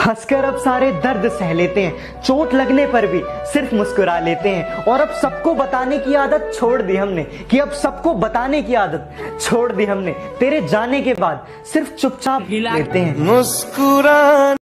हंसकर अब सारे दर्द सह लेते हैं, चोट लगने पर भी सिर्फ मुस्कुरा लेते हैं। और अब सबको बताने की आदत छोड़ दी हमने, कि अब सबको बताने की आदत छोड़ दी हमने। तेरे जाने के बाद सिर्फ चुपचाप लेते हैं। मुस्कुरा